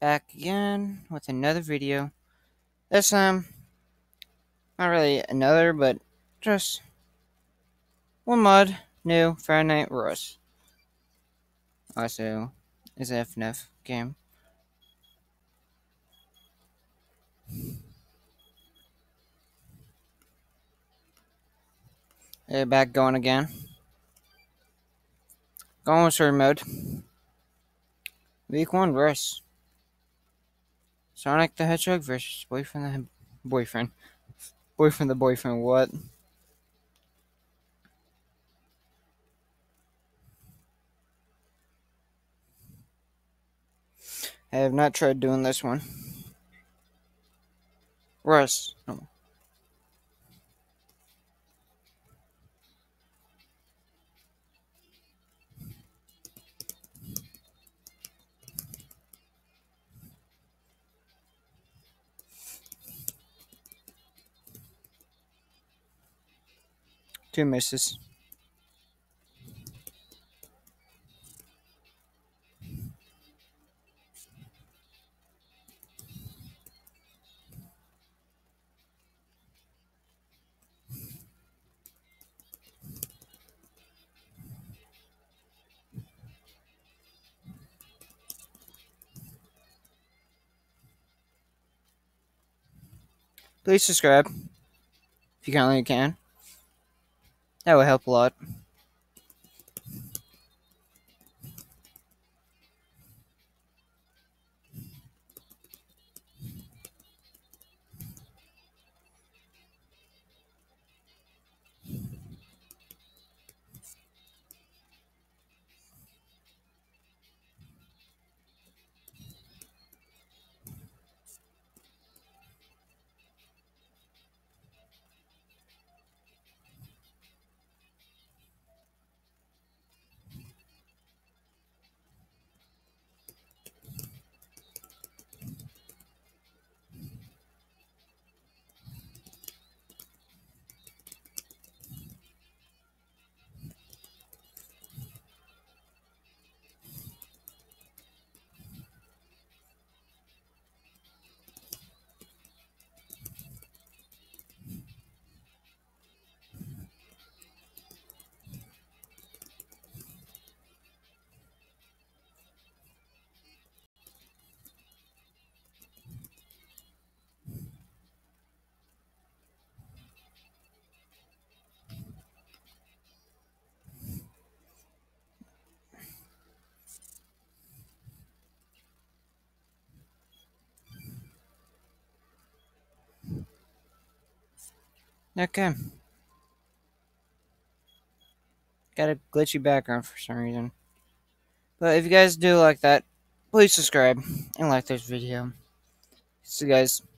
back again with another video. This time, not really another, but just one mod, new Fahrenheit Rust. Also, is an FNF game. Back going again. Going with story mode. Week 1 Rust. Sonic the Hedgehog versus boyfriend the boyfriend. Boyfriend the boyfriend, what? I have not tried doing this one. Rust. No. 2 misses. Please subscribe if you currently can. That would help a lot. Okay. Got a glitchy background for some reason. But if you guys do like that, please subscribe and like this video. See you guys.